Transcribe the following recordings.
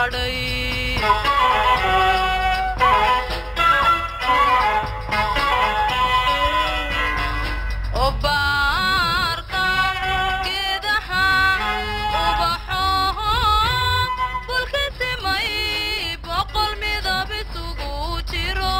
hadhay obaarka geedaha ubaxoho bulkisimay boqol midab isugu jiro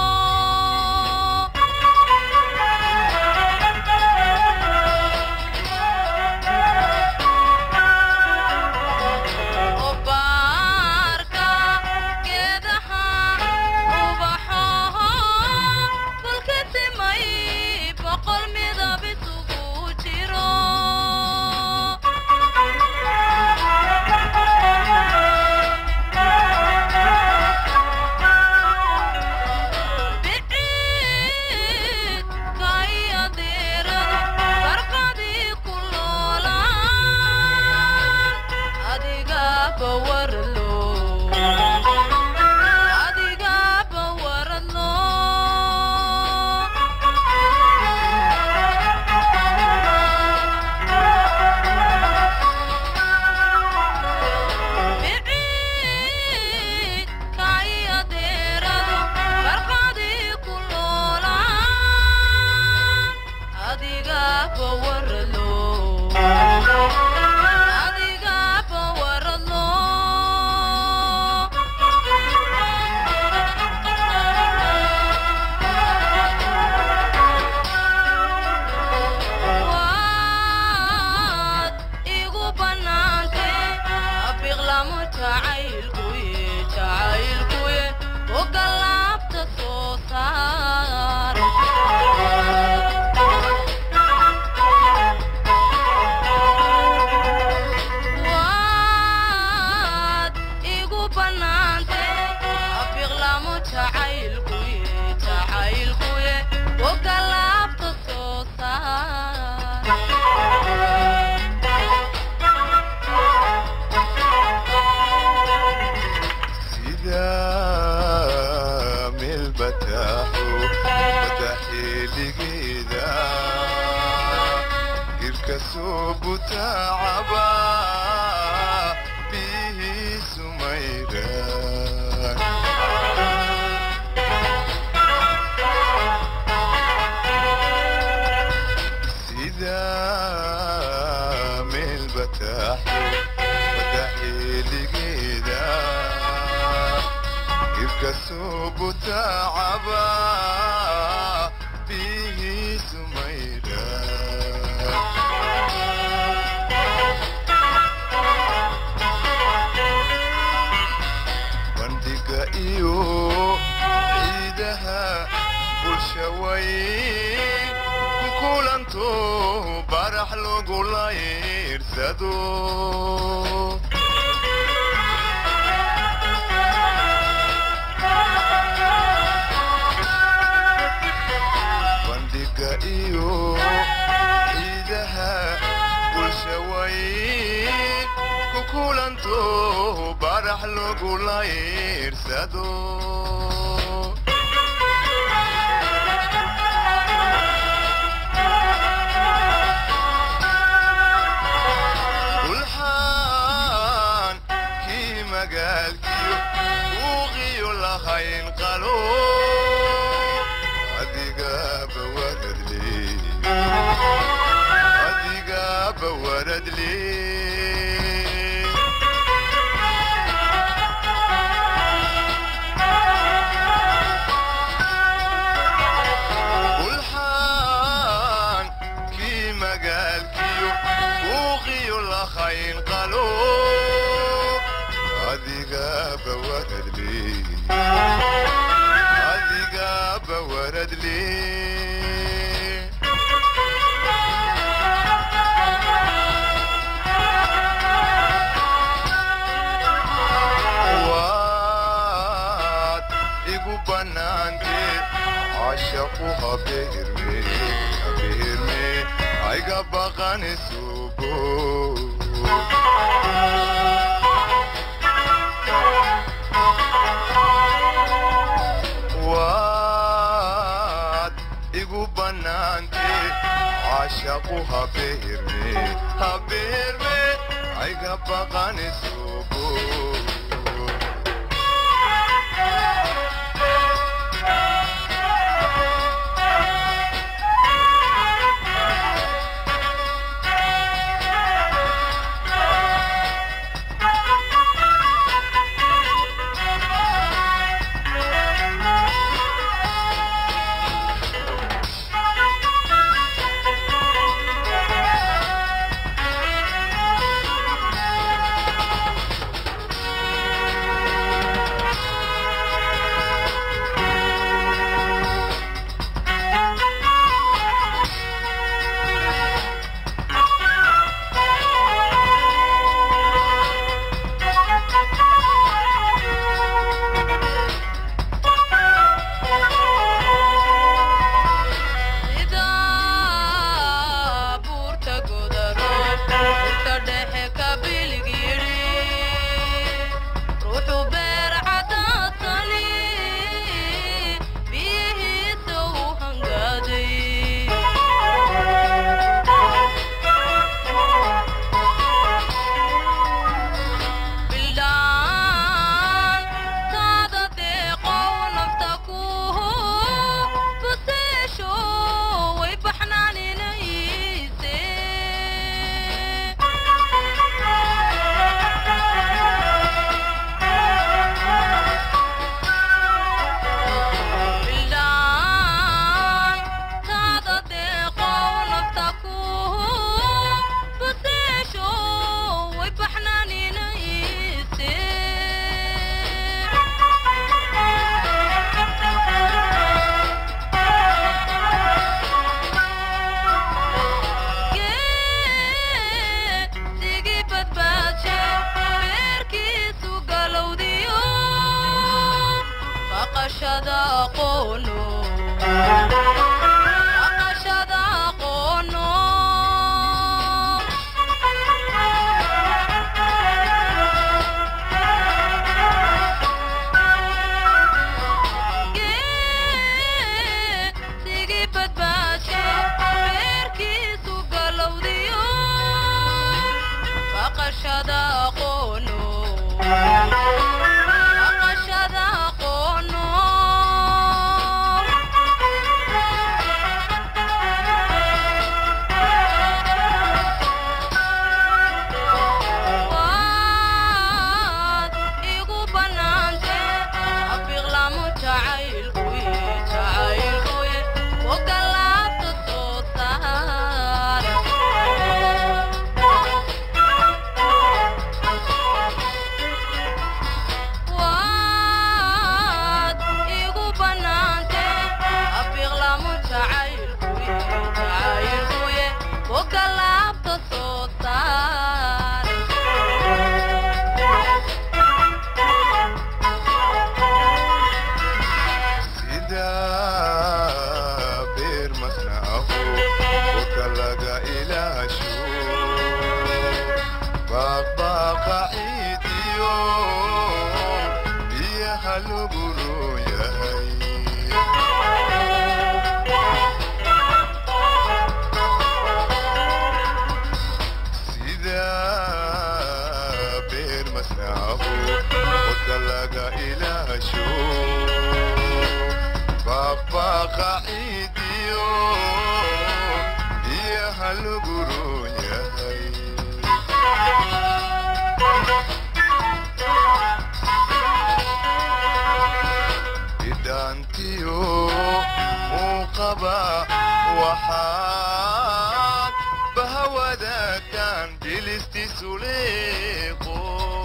تعبا به سميرا سيدا من البتاح فتحي لقيدا يبقى سوب تعبا به سميرا iyo ciidaha bulshaway ku kulanto barax lagu layrsado bandiga iyo ciidaha bulshaway ku kulanto barax lagu layrsado ulxaan kii magaalkiyo uuqiyo lahayn qalo adigaba waradli خاين قالوا أذيقاب ورد لي أذيقاب ورد لي وات إيقو بنانتي عشقوها بهرمي عيقا بغاني سوبو واد إيقو بنانتي عشقوها بهرمي عيقا بغاني سوبو baqashada aqoono baqashada aqoono geesigii badbaashe beerkiisu galowdiyo baqashada aqoono baqashada aqoono waad igu bannaante abiqlaamu jacaylkuye ogolaabta soo saar waad igu bannaante abiqlaamu jacaylkuye ogolaabta soo saar sida beer masnaahu wakalaga ilaasho baqbaqa ciidiyo biyaha lagu rooyahay sida beer masnaahu wakalaga ilaasho baqbaqa ciidiyo biyaha lagu rooyahay idaantiyo muuqaba waxaad bahawadaagtaan bilistiisu leeqo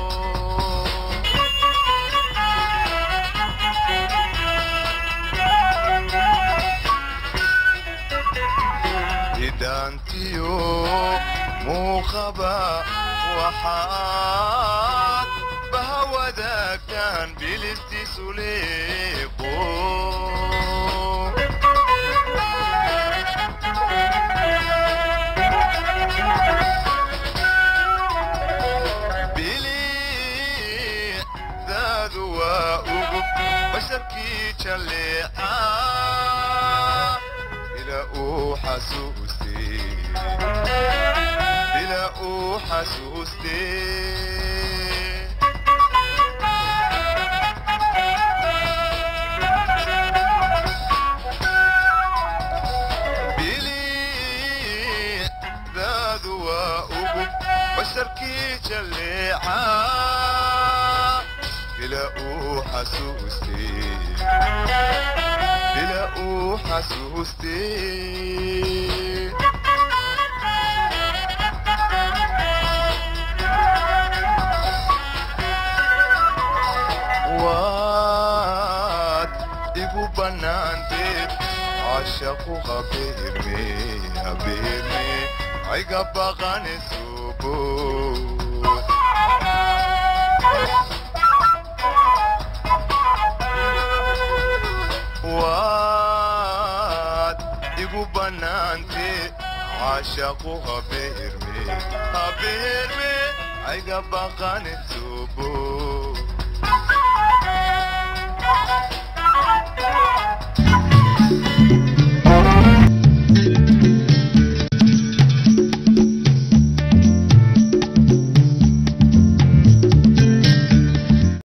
idaantiyo muuqaba waxaad bahawadaagtaan bilistiisu leeqo bilicdaadu waa ugub basharkii jalleeca bila uu xasuustee bila uu xasuustee bilicdaadu waa ugub basharkii jalleeca bila uu xasuustee bila uu xasuustee waad igu bannaanteed caashaqu habeerme habeerme ayga baqanisubo waad igu bannaanteed caashaqu habeerme habeerme ayga baqanisubo